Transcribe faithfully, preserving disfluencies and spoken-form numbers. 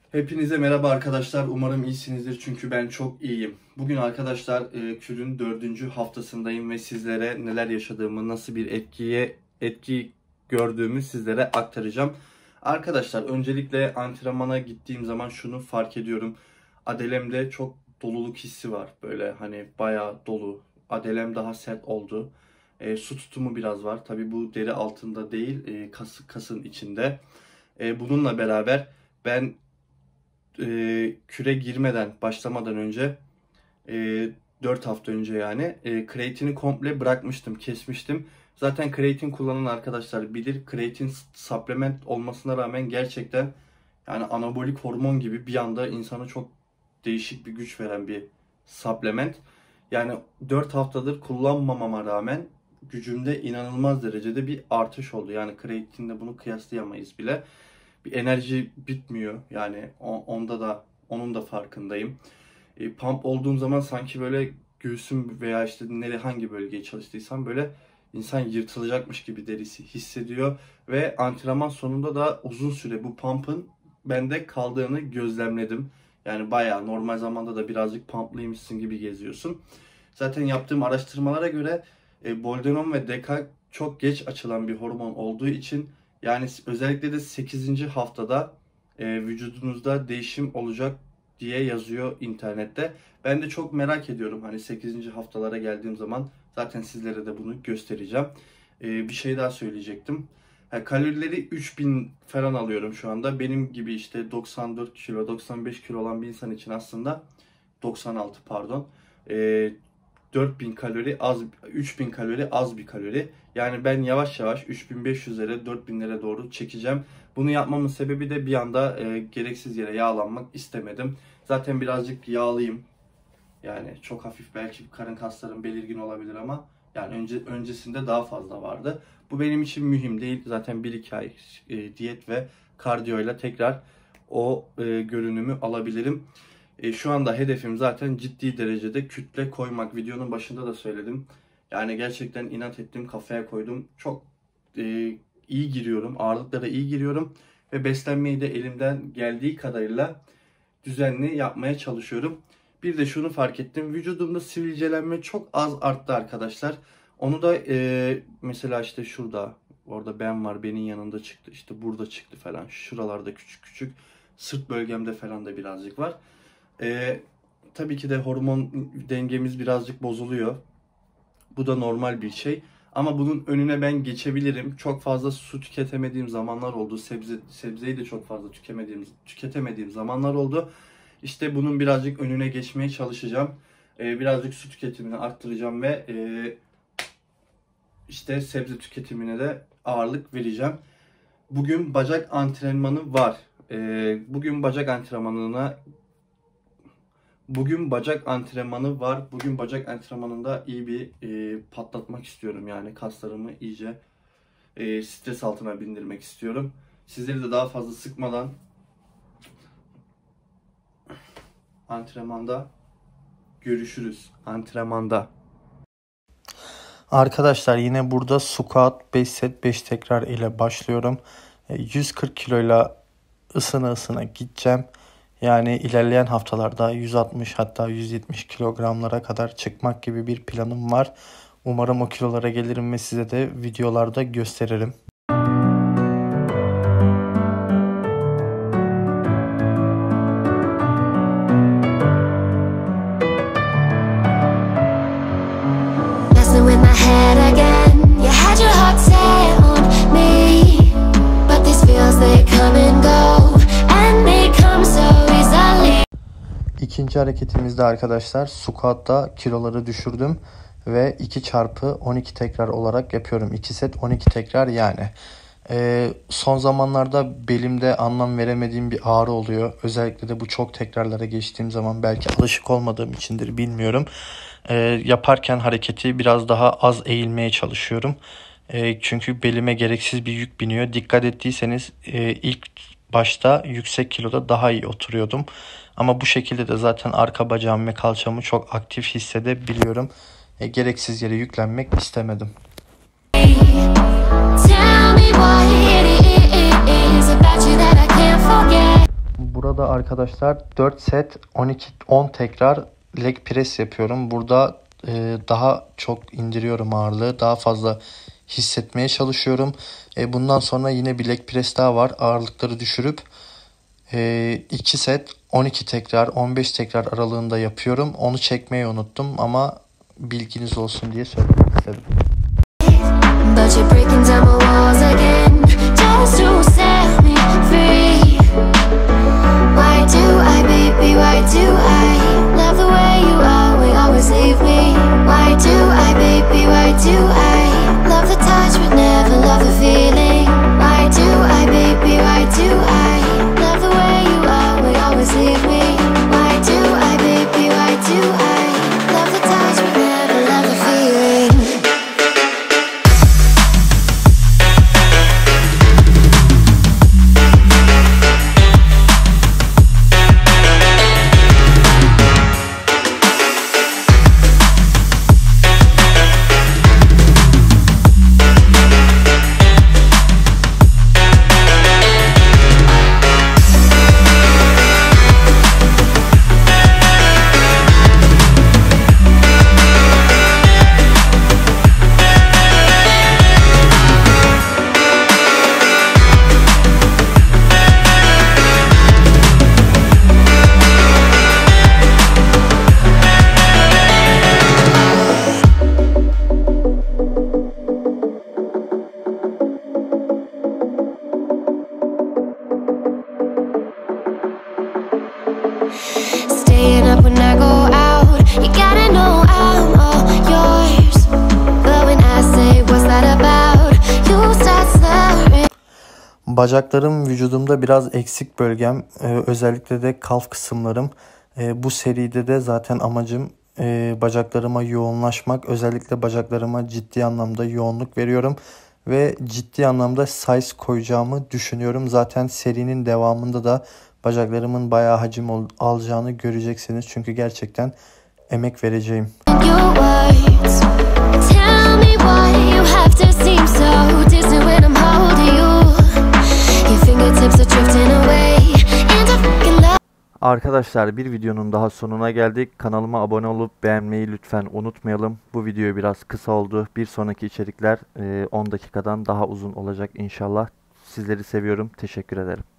Hepinize merhaba arkadaşlar. Umarım iyisinizdir çünkü ben çok iyiyim. Bugün arkadaşlar e, kürün dördüncü haftasındayım ve sizlere neler yaşadığımı, nasıl bir etkiye etki gördüğümü sizlere aktaracağım. Arkadaşlar öncelikle antrenmana gittiğim zaman şunu fark ediyorum. Adelemde çok doluluk hissi var. Böyle hani bayağı dolu. Adelem daha sert oldu. E, su tutumu biraz var. Tabii bu deri altında değil, e, kas, kasın içinde. E, bununla beraber ben e, küre girmeden, başlamadan önce e, dört hafta önce yani e, kreatini komple bırakmıştım, kesmiştim. Zaten kreatin kullanan arkadaşlar bilir. Kreatin supplement olmasına rağmen gerçekten yani anabolik hormon gibi bir anda insana çok değişik bir güç veren bir supplement. Yani dört haftadır kullanmamama rağmen gücümde inanılmaz derecede bir artış oldu. Yani kreatinle bunu kıyaslayamayız bile. Bir enerji bitmiyor. Yani onda da onun da farkındayım. E, pump olduğum zaman sanki böyle göğsüm veya işte nere hangi bölgeye çalıştıysam böyle insan yırtılacakmış gibi derisi hissediyor ve antrenman sonunda da uzun süre bu pump'ın bende kaldığını gözlemledim. Yani bayağı normal zamanda da birazcık pumplıymışsın gibi geziyorsun. Zaten yaptığım araştırmalara göre e, boldenon ve D K çok geç açılan bir hormon olduğu için yani özellikle de sekizinci haftada e, vücudunuzda değişim olacak diye yazıyor internette. Ben de çok merak ediyorum hani sekizinci haftalara geldiğim zaman zaten sizlere de bunu göstereceğim. E, bir şey daha söyleyecektim. Yani kalorileri üç bin falan alıyorum şu anda. Benim gibi işte doksan dört kilo, doksan beş kilo olan bir insan için aslında doksan altı pardon. E, dört bin kalori az, üç bin kalori az bir kalori. Yani ben yavaş yavaş üç bin beş yüzlere, dört binlere doğru çekeceğim. Bunu yapmamın sebebi de bir anda e, gereksiz yere yağlanmak istemedim. Zaten birazcık yağlıyım. Yani çok hafif belki karın kaslarım belirgin olabilir ama yani önce öncesinde daha fazla vardı. Bu benim için mühim değil. Zaten bir iki ay e, diyet ve kardiyoyla tekrar o e, görünümü alabilirim. E, şu anda hedefim zaten ciddi derecede kütle koymak. Videonun başında da söyledim. Yani gerçekten inat ettim, kafaya koydum. Çok e, iyi giriyorum, ağırlıklara iyi giriyorum. Ve beslenmeyi de elimden geldiği kadarıyla düzenli yapmaya çalışıyorum. Bir de şunu fark ettim. Vücudumda sivilcelenme çok az arttı arkadaşlar. Onu da e, mesela işte şurada, orada ben var, benim yanında çıktı. İşte burada çıktı falan. Şuralarda küçük küçük. Sırt bölgemde falan da birazcık var. Ee, tabii ki de hormon dengemiz birazcık bozuluyor. Bu da normal bir şey. Ama bunun önüne ben geçebilirim. Çok fazla su tüketemediğim zamanlar oldu. Sebze, sebzeyi de çok fazla tüketemediğim, tüketemediğim zamanlar oldu. İşte bunun birazcık önüne geçmeye çalışacağım. Ee, birazcık su tüketimini arttıracağım ve e, işte sebze tüketimine de ağırlık vereceğim. Bugün bacak antrenmanı var. Ee, bugün bacak antrenmanına Bugün bacak antrenmanı var. Bugün bacak antrenmanında iyi bir e, patlatmak istiyorum. Yani kaslarımı iyice e, stres altına bindirmek istiyorum. Sizleri de daha fazla sıkmadan antrenmanda görüşürüz. Antrenmanda. Arkadaşlar yine burada squat beş set beş tekrar ile başlıyorum. yüz kırk kiloyla ısına ısına gideceğim. Yani ilerleyen haftalarda yüz altmış hatta yüz yetmiş kilogramlara kadar çıkmak gibi bir planım var. Umarım o kilolara gelirim ve size de videolarda gösteririm. İkinci hareketimizde arkadaşlar squat'ta kiloları düşürdüm ve iki çarpı on iki tekrar olarak yapıyorum. iki set on iki tekrar yani. Ee, son zamanlarda belimde anlam veremediğim bir ağrı oluyor. Özellikle de bu çok tekrarlara geçtiğim zaman, belki alışık olmadığım içindir bilmiyorum. Ee, yaparken hareketi biraz daha az eğilmeye çalışıyorum. Ee, çünkü belime gereksiz bir yük biniyor. Dikkat ettiyseniz e, ilk başta yüksek kiloda daha iyi oturuyordum. Ama bu şekilde de zaten arka bacağım ve kalçamı çok aktif hissedebiliyorum. E, gereksiz yere yüklenmek istemedim. Burada Burada arkadaşlar dört set on iki on tekrar leg press yapıyorum. Burada e, daha çok indiriyorum ağırlığı. Daha fazla hissetmeye çalışıyorum. E, bundan sonra yine bir leg press daha var. Ağırlıkları düşürüp e, iki set on iki tekrar on beş tekrar aralığında yapıyorum. Onu çekmeyi unuttum ama bilginiz olsun diye söylemek istedim. But you're breaking down my walls again, just to set me free. Why do I, baby, why do I love the way you are, we always leave me? Why do I, baby, why do I love the touch but never love the feeling? Why do I, baby, why do I love the way you are, we always leave me? Why do I, baby, why do I love the touch but never love the feeling? Staying up when I go out, you gotta know I'm all yours. But when I say what's that about, you start slurring. Bacaklarım vücudumda biraz eksik bölgem. Ee, özellikle de kalf kısımlarım. Ee, bu seride de zaten amacım e, bacaklarıma yoğunlaşmak. Özellikle bacaklarıma ciddi anlamda yoğunluk veriyorum. Ve ciddi anlamda size koyacağımı düşünüyorum. Zaten serinin devamında da bacaklarımın bayağı hacim ol- alacağını göreceksiniz. Çünkü gerçekten emek vereceğim. Your words tell me why you have to seem so distant when I'm holding you. Your fingertips are drifting away into fucking love. Arkadaşlar bir videonun daha sonuna geldik. Kanalıma abone olup beğenmeyi lütfen unutmayalım. Bu video biraz kısa oldu. Bir sonraki içerikler on dakikadan daha uzun olacak inşallah. Sizleri seviyorum. Teşekkür ederim.